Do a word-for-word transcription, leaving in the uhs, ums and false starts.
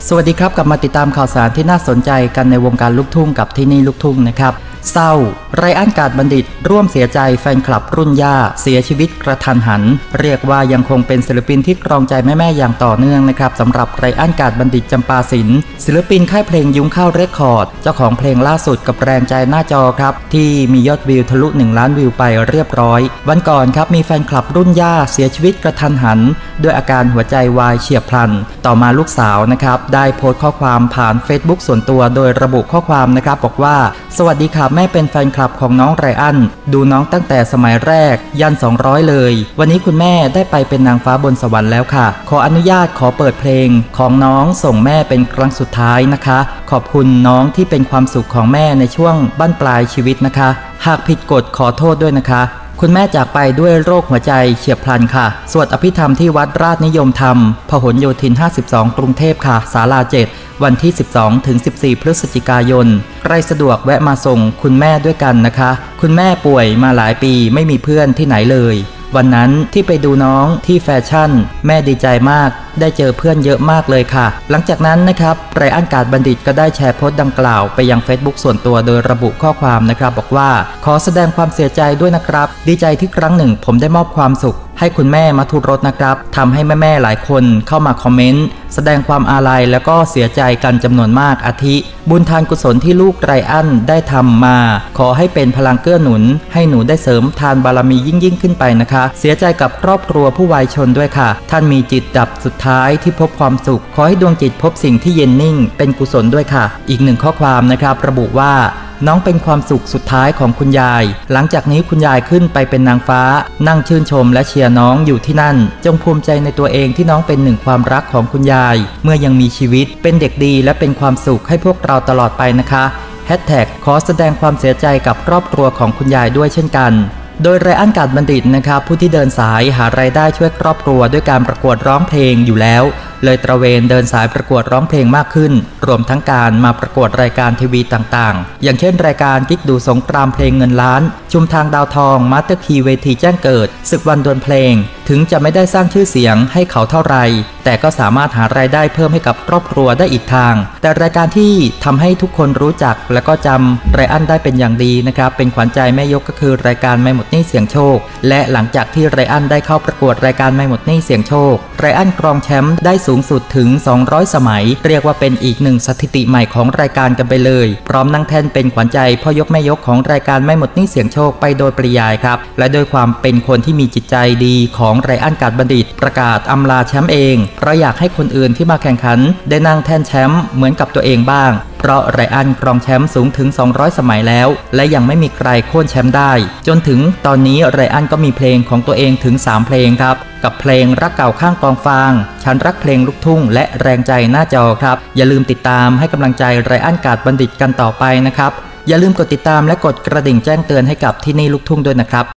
สวัสดีครับกลับมาติดตามข่าวสารที่น่าสนใจกันในวงการลูกทุ่งกับที่นี่ลูกทุ่งนะครับเศร้าไรอันกาดบัณฑิตร่วมเสียใจแฟนคลับรุ่นย่าเสียชีวิตกระทันหันเรียกว่ายังคงเป็นศิลปินที่ครองใจแม่ๆอย่างต่อเนื่องนะครับสำหรับไรอันกาดบัณฑิตจำปาสินศิลปินค่ายเพลงยุ้งข้าวเรคคอร์ดเจ้าของเพลงล่าสุดกับแรงใจหน้าจอครับที่มียอดวิวทะลุหนึ่งล้านวิวไปเรียบร้อยวันก่อนครับมีแฟนคลับรุ่นย่าเสียชีวิตกระทันหันด้วยอาการหัวใจวายเฉียบพลันต่อมาลูกสาวนะครับได้โพสต์ข้อความผ่าน Facebook ส่วนตัวโดยระบุข้อความนะครับบอกว่าสวัสดีค่ะแม่เป็นแฟนคลับของน้องไรอันดูน้องตั้งแต่สมัยแรกยันสองร้อยเลยวันนี้คุณแม่ได้ไปเป็นนางฟ้าบนสวรรค์แล้วค่ะขออนุญาตขอเปิดเพลงของน้องส่งแม่เป็นครั้งสุดท้ายนะคะขอบคุณน้องที่เป็นความสุขของแม่ในช่วงบั้นปลายชีวิตนะคะหากผิดกฎขอโทษด้วยนะคะคุณแม่จากไปด้วยโรคหัวใจเฉียบพลันค่ะสวดอภิธรรมที่วัดราชนิยมธรรมพหลโยธินห้าสิบสองกรุงเทพค่ะศาลาเจ็ดวันที่สิบสองถึงสิบสี่พฤศจิกายนใครสะดวกแวะมาส่งคุณแม่ด้วยกันนะคะคุณแม่ป่วยมาหลายปีไม่มีเพื่อนที่ไหนเลยวันนั้นที่ไปดูน้องที่แฟชั่นแม่ดีใจมากได้เจอเพื่อนเยอะมากเลยค่ะหลังจากนั้นนะครับไรอันกาดบัณฑิตก็ได้แชร์โพสต์ดังกล่าวไปยัง Facebook ส่วนตัวโดยระบุข้อความนะครับบอกว่าขอแสดงความเสียใจด้วยนะครับดีใจที่ครั้งหนึ่งผมได้มอบความสุขให้คุณแม่มาทุรสนะครับทำให้แม่ๆหลายคนเข้ามาคอมเมนต์แสดงความอาลัยแล้วก็เสียใจกันจำนวนมากอาทิบุญทานกุศลที่ลูกไรอันได้ทำมาขอให้เป็นพลังเกื้อหนุนให้หนูได้เสริมทานบารมียิ่งยิ่งขึ้นไปนะคะเสียใจกับครอบครัวผู้วายชนด้วยค่ะท่านมีจิตดับสุดท้ายที่พบความสุขขอให้ดวงจิตพบสิ่งที่เย็นนิ่งเป็นกุศลด้วยค่ะอีกหนึ่งข้อความนะครับระบุว่าน้องเป็นความสุขสุดท้ายของคุณยายหลังจากนี้คุณยายขึ้นไปเป็นนางฟ้านั่งชื่นชมและเชียร์น้องอยู่ที่นั่นจงภูมิใจในตัวเองที่น้องเป็นหนึ่งความรักของคุณยายเมื่อยังมีชีวิตเป็นเด็กดีและเป็นความสุขให้พวกเราตลอดไปนะคะแฮชแท็กขอแสดงความเสียใจกับครอบครัวของคุณยายด้วยเช่นกันโดยไรอันกาดบัณฑิตนะครับผู้ที่เดินสายหารายได้ช่วยครอบครัวด้วยการประกวดร้องเพลงอยู่แล้วเลยตระเวนเดินสายประกวดร้องเพลงมากขึ้นรวมทั้งการมาประกวดรายการทีวีต่างๆอย่างเช่นรายการกิ๊กดูสงครามเพลงเงินล้านชุมทางดาวทองมาสเตอร์คีเวทีแจ้งเกิดศึกวันดวลเพลงถึงจะไม่ได้สร้างชื่อเสียงให้เขาเท่าไรแต่ก็สามารถหารายได้เพิ่มให้กับครอบครัวได้อีกทางแต่รายการที่ทำให้ทุกคนรู้จักและก็จำไรอันได้เป็นอย่างดีนะครับเป็นขวัญใจแม่ยกก็คือรายการไม่หมดหนี้เสียงโชคและหลังจากที่ไรอันได้เข้าประกวดรายการไม่หมดหนี้เสียงโชคไรอันครองแชมป์ได้สูงสุดถึงสองร้อยสมัยเรียกว่าเป็นอีกหนึ่งสถิติใหม่ของรายการกันไปเลยพร้อมนั่งแท่นเป็นขวัญใจพ่อยกแม่ยกของรายการไม่หมดหนี้เสียงโชคไปโดยปริยายครับและโดยความเป็นคนที่มีจิตใจดีของไรอันกาดบัณฑิตประกาศอำลาแชมป์เองเพราะอยากให้คนอื่นที่มาแข่งขันได้นั่งแท่นแชมป์เหมือนกับตัวเองบ้างเพราะไรอันครองแชมป์สูงถึงสองร้อยสมัยแล้วและยังไม่มีใครโค่นแชมป์ได้จนถึงตอนนี้ไรอันก็มีเพลงของตัวเองถึงสามเพลงครับกับเพลงรักเก่าข้างกองฟางฉันรักเพลงลูกทุ่งและแรงใจหน้าจอครับอย่าลืมติดตามให้กำลังใจไรอันกาดบัณฑิตกันต่อไปนะครับอย่าลืมกดติดตามและกดกระดิ่งแจ้งเตือนให้กับที่นี่ลูกทุ่งด้วยนะครับ